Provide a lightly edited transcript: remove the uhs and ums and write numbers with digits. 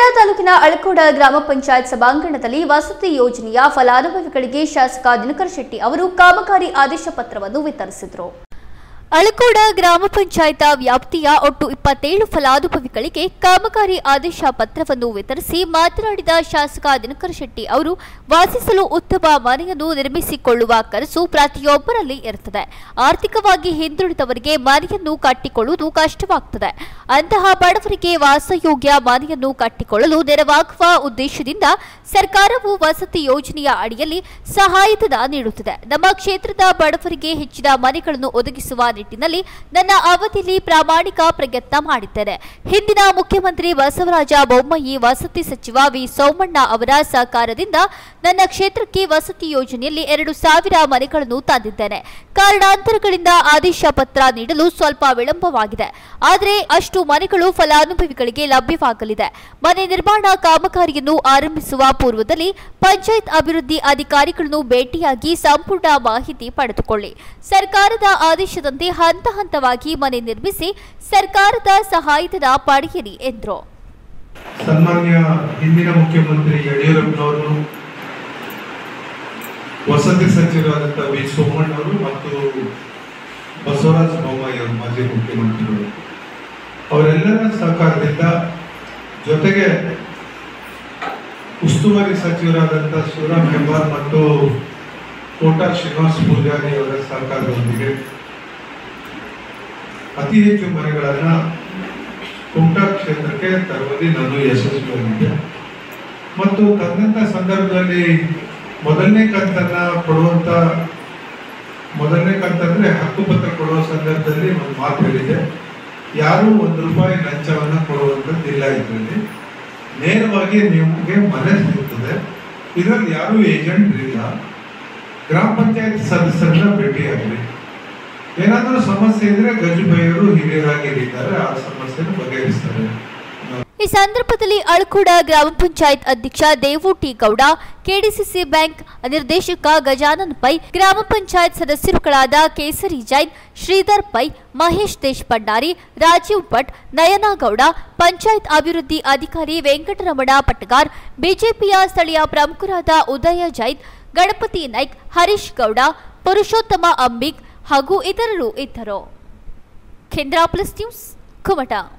ತಾಲೂಕಿನ ಅಳಕೋಡ ಗ್ರಾಮ ಪಂಚಾಯತ್ ಸಭಾಂಗಣದಲ್ಲಿ ವಸತಿ ಯೋಜನೆಯ ಫಲಾನುಭವಿಗಳಿಗೆ ಶಾಸಕ ದಿನಕರ ಶೆಟ್ಟಿ ಅವರು ಕಾಮಗಾರಿ ಆದೇಶ ಪತ್ರವನ್ನು ವಿತರಿಸಿದರು. ಅಳಕೋಡ ಗ್ರಾಮ ಪಂಚಾಯತ್ ವ್ಯಾಪ್ತಿಯ ಒಟ್ಟು 27 ಫಲಾನುಭವಿಗಳಿಗೆ ಕಾಮಗಾರಿ ಆದೇಶ ಪತ್ರವನ್ನು ವಿತರಿಸಿ ಮಾತನಾಡಿದ ಶಾಸಕ ದಿನಕರ ಶೆಟ್ಟಿ ಅವರು ವಾಸಿಸಲು ಉತ್ತಮ ಮನೆಯನ್ನು ನಿರ್ಮಿಸಿಕೊಳ್ಳುವ ಕನಸು ಪ್ರತಿಯೊಬ್ಬರಲ್ಲಿ ಇರುತ್ತದೆ. ಆರ್ಥಿಕವಾಗಿ ಹಿಂದುಳಿದವರಿಗೆ ಮನೆಯನ್ನು ಕಟ್ಟಿಕೊಳ್ಳುವುದು ಕಷ್ಟವಾಗುತ್ತದೆ. ಅಂತಹ ಬಡವರಿಗೆ ವಾಸಯೋಗ್ಯ ಮನೆಯನ್ನು ಕಟ್ಟಿಕೊಳ್ಳಲು ನೆರವಾಗುವ ಉದ್ದೇಶದಿಂದ ಸರ್ಕಾರವು ವಸತಿ ಯೋಜನೆಯ ಅಡಿಯಲ್ಲಿ ಸಹಾಯಧನ ನೀಡುತ್ತಿದೆ. ನಮ್ಮ ಕ್ಷೇತ್ರದ ಬಡವರಿಗೆ ಹೆಚ್ಚಿನ ಮನೆಗಳನ್ನು ಒದಗಿಸುವ ನಿಟ್ಟಿನಲ್ಲಿ ನನ್ನ ಅವಧಿಯಲ್ಲಿ ಪ್ರಾಮಾಣಿಕ ಪ್ರಯತ್ನ ಮಾಡಿದ್ದೇನೆ. ಹಿಂದಿನ ಮುಖ್ಯಮಂತ್ರಿ ಬಸವರಾಜ ಬೊಮ್ಮಾಯಿ ವಸತಿ ಸಚಿವ ವಿ ಸೋಮಣ್ಣ ಅವರ ಸಹಕಾರದಿಂದ ನನ್ನ ಕ್ಷೇತ್ರಕ್ಕೆ ವಸತಿ ಯೋಜನೆಯಲ್ಲಿ 2,000 ಮನೆಗಳನ್ನು ತಂದಿದ್ದೇನೆ. ಕಾರಣಾಂತರಗಳಿಂದ ಆದೇಶ ಪತ್ರ ನೀಡಲು ಸ್ವಲ್ಪ ವಿಳಂಬವಾಗಿದೆ. ಆದರೆ ಅಷ್ಟು ಮನೆಗಳು ಫಲಾನುಭವಿಗಳಿಗೆ ಲಭ್ಯವಾಗಲಿದೆ. ಮನೆ ನಿರ್ಮಾಣ ಕಾಮಗಾರಿಯನ್ನು ಆರಂಭಿಸುವ ಪೂರ್ವದಲ್ಲಿ ಪಂಚಾಯತ್ ಅಭಿವೃದ್ಧಿ ಅಧಿಕಾರಿಗಳನ್ನು ಭೇಟಿಯಾಗಿ ಸಂಪೂರ್ಣ ಮಾಹಿತಿ ಪಡೆದುಕೊಳ್ಳಿ. ಸರ್ಕಾರದ ಆದೇಶದಂತೆ ಹಂತ ಹಂತವಾಗಿ ಮನೆ ನಿರ್ಮಿಸಿ ಸರ್ಕಾರದ ಸಹಾಯಧನ ಪಡೆಯಿರಿ ಎಂದರು. ಸನ್ಮಾನ್ಯ ಹಿಂದಿನ ಮುಖ್ಯಮಂತ್ರಿ ಯಡಿಯೂರಪ್ಪನವರು, ವಸತಿ ಸಚಿವರಾದಂಥ ವಿ ಸೋಮಣ್ಣ ಅವರು ಮತ್ತು ಬಸವರಾಜ ಬೊಮ್ಮಾಯಿ ಅವರು ಮಾಜಿ ಮುಖ್ಯಮಂತ್ರಿಗಳು ಅವರೆಲ್ಲರ ಸಹಕಾರದಿಂದ ಜೊತೆಗೆ ಉಸ್ತುವಾರಿ ಸಚಿವರಾದಂಥ ಶಿವರಾಮ್ ಹೆಬ್ಬಾರ್ ಮತ್ತು ಕೋಟಾ ಶ್ರೀನಿವಾಸ ಪೂಜಾರಿ ಅವರ ಸಹಕಾರದೊಂದಿಗೆ ಅತಿ ಹೆಚ್ಚು ಮನೆಗಳನ್ನು ಕುಮಟಾ ಕ್ಷೇತ್ರಕ್ಕೆ ತರುವಲ್ಲಿ ನಾನು ಯಶಸ್ವಿಯಾಗಿದ್ದೆ. ಮತ್ತು ತಂದಂಥ ಸಂದರ್ಭದಲ್ಲಿ ಮೊದಲನೇ ಕಂತಂದ್ರೆ ಹಕ್ಕುಪತ್ರ ಕೊಡುವ ಸಂದರ್ಭದಲ್ಲಿ ಒಂದು ಮಾತು ಹೇಳಿದೆ, ಯಾರೂ ₹1 ಲಂಚವನ್ನು ಕೊಡುವಂಥದ್ದಿಲ್ಲ. ಇದರಲ್ಲಿ ನೇರವಾಗಿ ನಿಮಗೆ ಮನೆ ಸಿಗುತ್ತದೆ. ಇದರಲ್ಲಿ ಯಾರೂ ಏಜೆಂಟ್ ಇಲ್ಲ. ಗ್ರಾಮ ಪಂಚಾಯತ್ ಸದಸ್ಯರನ್ನ ಭೇಟಿಯಾಗಲಿ. ಏನಾದರೂ ಸಮಸ್ಯೆ ಇದ್ರೆ ಗಜಬೈಯರು ಹಿರಿಯರಾಗಿದ್ದಾರೆ, ಆ ಸಮಸ್ಯೆಯನ್ನು ಬಗೆಹರಿಸ್ತಾರೆ. ಈ ಸಂದರ್ಭದಲ್ಲಿ ಅಳಕೋಡ ಗ್ರಾಮ ಪಂಚಾಯತ್ ಅಧ್ಯಕ್ಷ Devu T Gowda, KDCC bank ನಿರ್ದೇಶಕ ಗಜಾನನ್ ಪೈ, ಗ್ರಾಮ ಪಂಚಾಯತ್ ಸದಸ್ಯರುಗಳಾದ ಕೇಸರಿ ಜೈನ್, ಶ್ರೀಧರ್ ಪೈ, ಮಹೇಶ್ ದೇಶಪಂಡಾರಿ, ರಾಜೀವ್ ಭಟ್, ನಯನಗೌಡ, ಪಂಚಾಯತ್ ಅಭಿವೃದ್ಧಿ ಅಧಿಕಾರಿ ವೆಂಕಟರಮಣ ಪಟ್ಟಗಾರ್, ಬಿಜೆಪಿಯ ಸ್ಥಳೀಯ ಪ್ರಮುಖರಾದ ಉದಯ ಜೈನ್, ಗಣಪತಿ ನಾಯ್ಕ್, ಹರೀಶ್ ಗೌಡ, ಪುರುಷೋತ್ತಮ ಅಂಬಿಗ್ ಹಾಗೂ ಇತರರು ಇದ್ದರು. ಕೇಂದ್ರ ಪ್ಲಸ್ ನ್ಯೂಸ್, ಕುಮಟಾ.